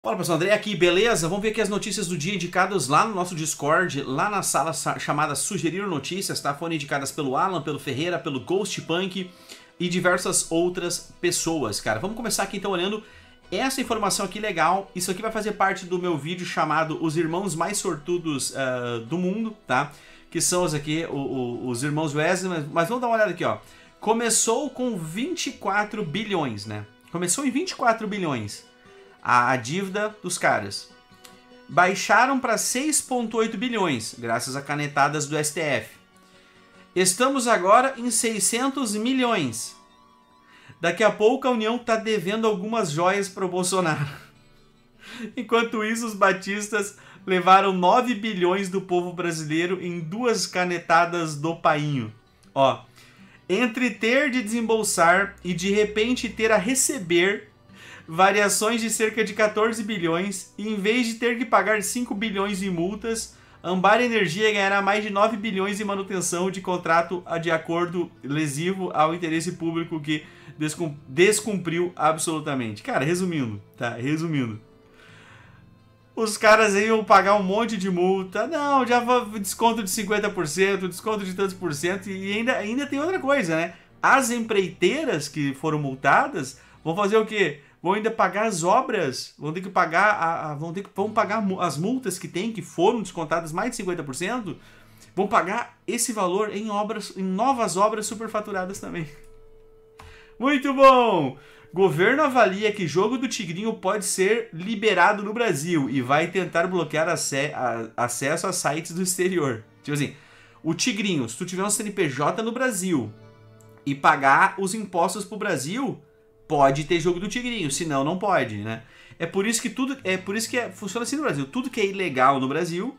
Fala pessoal, André aqui, beleza? Vamos ver aqui as notícias do dia indicadas lá no nosso Discord, lá na sala chamada Sugerir Notícias, tá? Foram indicadas pelo Alan, pelo Ferreira, pelo Ghost Punk e diversas outras pessoas, cara. Vamos começar aqui então olhando essa informação aqui legal. Isso aqui vai fazer parte do meu vídeo chamado Os Irmãos Mais Sortudos do Mundo, tá? Que são os irmãos Wesley, mas vamos dar uma olhada aqui, ó. Começou com 24 bilhões, né? Começou em 24 bilhões. A dívida dos caras. Baixaram para 6,8 bilhões, graças a canetadas do STF. Estamos agora em 600 milhões. Daqui a pouco a União está devendo algumas joias para o Bolsonaro. Enquanto isso, os batistas levaram 9 bilhões do povo brasileiro em 2 canetadas do painho. Ó, entre ter de desembolsar e de repente ter a receber variações de cerca de 14 bilhões, e em vez de ter que pagar 5 bilhões em multas, Ambar Energia ganhará mais de 9 bilhões em manutenção de contrato de acordo lesivo ao interesse público que descumpriu absolutamente. Cara, resumindo, tá? Resumindo. Os caras iam pagar um monte de multa, não, já desconto de 50%, desconto de tantos por cento, e ainda tem outra coisa, né? As empreiteiras que foram multadas vão fazer o quê? Vão ainda pagar as obras, vão ter que pagar vão pagar as multas que foram descontadas mais de 50%, vão pagar esse valor em novas obras superfaturadas também. Muito bom! Governo avalia que jogo do Tigrinho pode ser liberado no Brasil e vai tentar bloquear acesso a sites do exterior. Tipo assim, o Tigrinho, se tu tiver um CNPJ no Brasil e pagar os impostos pro Brasil, pode ter jogo do Tigrinho, senão não pode, né? É por isso que funciona assim no Brasil. Tudo que é ilegal no Brasil,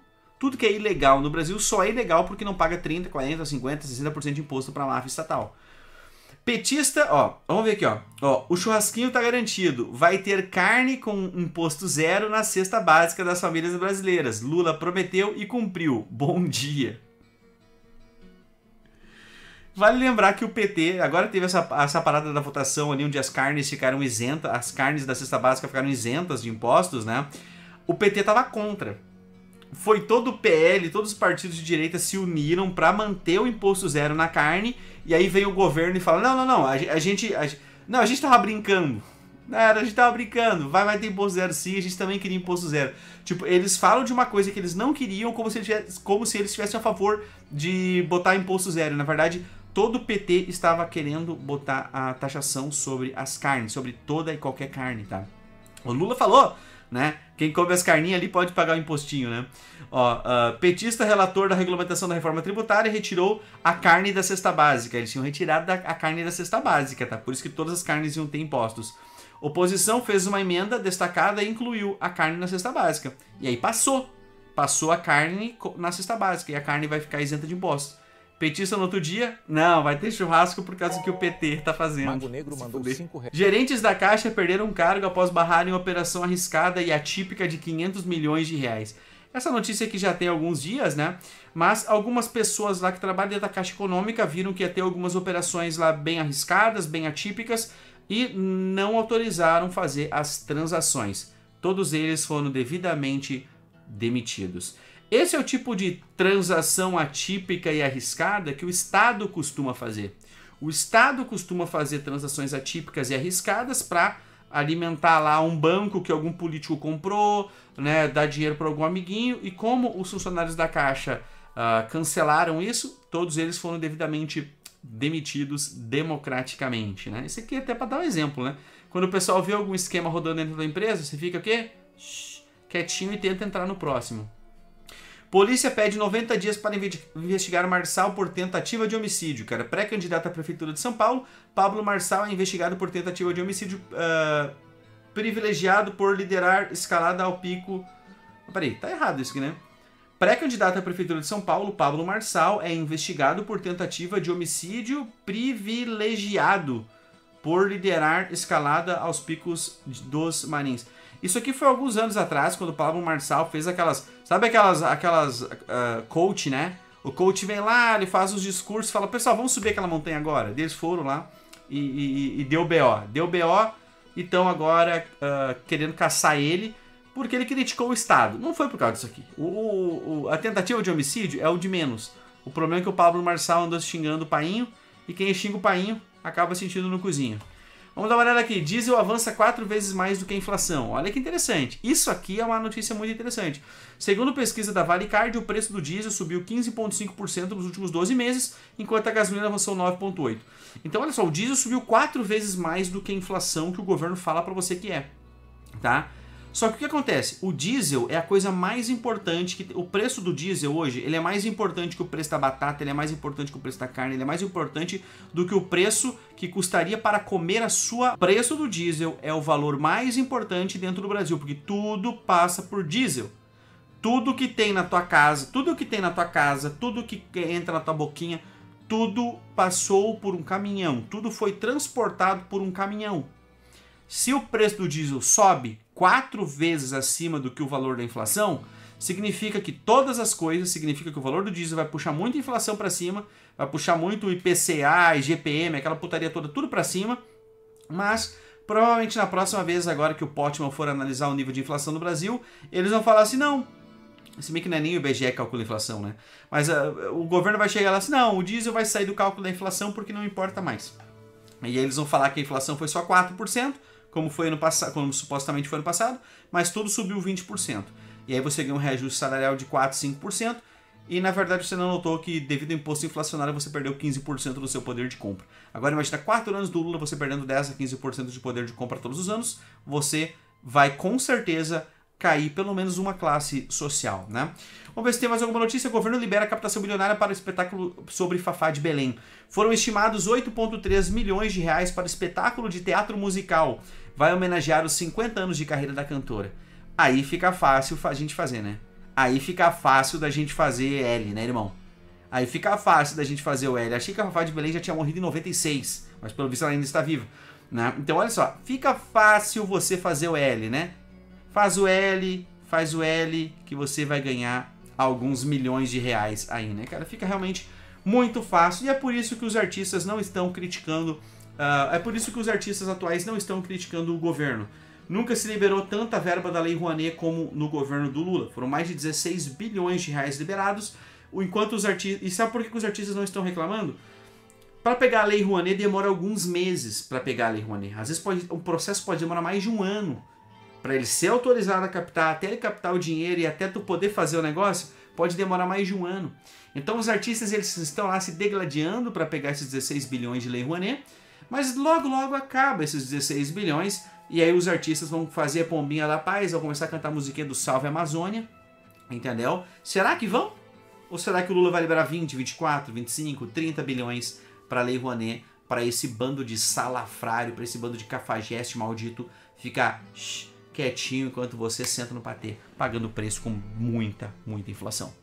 só é ilegal porque não paga 30, 40, 50, 60% de imposto para a máfia estatal. Petista, ó, vamos ver aqui, ó. O churrasquinho tá garantido. Vai ter carne com imposto zero na cesta básica das famílias brasileiras. Lula prometeu e cumpriu. Bom dia. Vale lembrar que o PT, agora teve essa parada da votação ali, onde as carnes ficaram isentas, as carnes da cesta básica ficaram isentas de impostos, né? O PT tava contra. Foi todo o PL, todos os partidos de direita se uniram para manter o imposto zero na carne, e aí vem o governo e fala, não, a gente tava brincando. A gente tava brincando, vai ter imposto zero sim, a gente também queria imposto zero. Tipo, eles falam de uma coisa que eles não queriam como se eles estivessem a favor de botar imposto zero. Na verdade, todo o PT estava querendo botar a taxação sobre as carnes, sobre toda e qualquer carne, tá? O Lula falou, né? Quem come as carninhas ali pode pagar o impostinho, né? Petista relator da regulamentação da reforma tributária retirou a carne da cesta básica. Eles tinham retirado a carne da cesta básica, tá? Por isso que todas as carnes iam ter impostos. Oposição fez uma emenda destacada e incluiu a carne na cesta básica. E aí passou a carne na cesta básica e a carne vai ficar isenta de impostos. Petista no outro dia, não, vai ter churrasco por causa que o PT tá fazendo. Mango Negro mandou 5 reais. Gerentes da Caixa perderam cargo após barrarem operação arriscada e atípica de 500 milhões de reais. Essa notícia aqui já tem alguns dias, né? Mas algumas pessoas lá que trabalham dentro da Caixa Econômica viram que ia ter algumas operações lá bem arriscadas, bem atípicas, e não autorizaram fazer as transações. Todos eles foram devidamente demitidos. Esse é o tipo de transação atípica e arriscada que o Estado costuma fazer. O Estado costuma fazer transações atípicas e arriscadas para alimentar lá um banco que algum político comprou, né, dar dinheiro para algum amiguinho, e como os funcionários da Caixa cancelaram isso, todos eles foram devidamente demitidos democraticamente, né? Isso aqui é até para dar um exemplo, né? Quando o pessoal vê algum esquema rodando dentro da empresa, você fica o quê? Quietinho e tenta entrar no próximo. Polícia pede 90 dias para investigar Marçal por tentativa de homicídio. Cara, pré-candidato à Prefeitura de São Paulo, Pablo Marçal é investigado por tentativa de homicídio privilegiado por liderar escalada ao pico... Peraí, tá errado isso aqui, né? Pré-candidato à Prefeitura de São Paulo, Pablo Marçal é investigado por tentativa de homicídio privilegiado por liderar escalada aos picos dos Marins. Isso aqui foi alguns anos atrás, quando o Pablo Marçal fez aquelas... Sabe aquelas coach, né? O coach vem lá, ele faz os discursos, fala, pessoal, vamos subir aquela montanha agora. Eles foram lá e deu BO. Deu BO, então agora querendo caçar ele porque ele criticou o Estado. Não foi por causa disso aqui. A tentativa de homicídio é o de menos. O problema é que o Pablo Marçal andou xingando o painho, e quem xinga o painho acaba sentindo no cozinho. Vamos dar uma olhada aqui. Diesel avança 4 vezes mais do que a inflação. Olha que interessante. Isso aqui é uma notícia muito interessante. Segundo pesquisa da Valicard, o preço do diesel subiu 15,5% nos últimos 12 meses, enquanto a gasolina avançou 9,8%. Então, olha só, o diesel subiu 4 vezes mais do que a inflação que o governo fala para você que é. Tá? Só que o que acontece? O diesel é a coisa mais importante, o preço do diesel hoje, ele é mais importante que o preço da batata, ele é mais importante que o preço da carne, ele é mais importante do que o preço que custaria para comer a sua... O preço do diesel é o valor mais importante dentro do Brasil, porque tudo passa por diesel. Tudo que tem na tua casa, tudo que entra na tua boquinha, tudo passou por um caminhão, tudo foi transportado por um caminhão. Se o preço do diesel sobe 4 vezes acima do que o valor da inflação, significa que todas as coisas, significa que o valor do diesel vai puxar muita inflação para cima, vai puxar muito o IPCA, IGPM, aquela putaria toda, tudo para cima, mas provavelmente na próxima vez, agora que o Potman for analisar o nível de inflação no Brasil, eles vão falar assim, não, se bem que não é nem o IBGE que calcula a inflação, né? Mas o governo vai chegar lá assim, não, o diesel vai sair do cálculo da inflação porque não importa mais. E aí eles vão falar que a inflação foi só 4%, como foi ano passado, como supostamente foi ano passado, mas tudo subiu 20%. E aí você ganha um reajuste salarial de 4, 5%, e na verdade você não notou que devido ao imposto inflacionário você perdeu 15% do seu poder de compra. Agora imagina 4 anos do Lula você perdendo 10 a 15% de poder de compra todos os anos, você vai com certeza cair pelo menos uma classe social, né? Vamos ver se tem mais alguma notícia. O governo libera captação bilionária para o espetáculo sobre Fafá de Belém. Foram estimados 8,3 milhões de reais para o espetáculo de teatro musical. Vai homenagear os 50 anos de carreira da cantora. Aí fica fácil a gente fazer, né? Aí fica fácil da gente fazer L, né, irmão? Aí fica fácil da gente fazer o L. Achei que a Fafá de Belém já tinha morrido em 96, mas pelo visto ela ainda está viva, né? Então olha só, fica fácil você fazer o L, né? Faz o L, que você vai ganhar alguns milhões de reais aí, né, cara? Fica realmente muito fácil e é por isso que os artistas não estão criticando, é por isso que os artistas atuais não estão criticando o governo. Nunca se liberou tanta verba da Lei Rouanet como no governo do Lula. Foram mais de 16 bilhões de reais liberados, enquanto os artistas... E sabe por que os artistas não estão reclamando? Para pegar a Lei Rouanet demora alguns meses para pegar a Lei Rouanet. Às vezes o processo pode demorar mais de um ano. Para ele ser autorizado a captar, até ele captar o dinheiro e até tu poder fazer o negócio, pode demorar mais de um ano. Então os artistas eles estão lá se degladiando para pegar esses 16 bilhões de Lei Rouanet, mas logo logo acaba esses 16 bilhões e aí os artistas vão fazer a pombinha da paz, vão começar a cantar a musiquinha do Salve Amazônia, entendeu? Será que vão? Ou será que o Lula vai liberar 20, 24, 25, 30 bilhões para a Lei Rouanet, para esse bando de salafrário, para esse bando de cafajeste maldito ficar quietinho enquanto você senta no patê, pagando preço com muita inflação.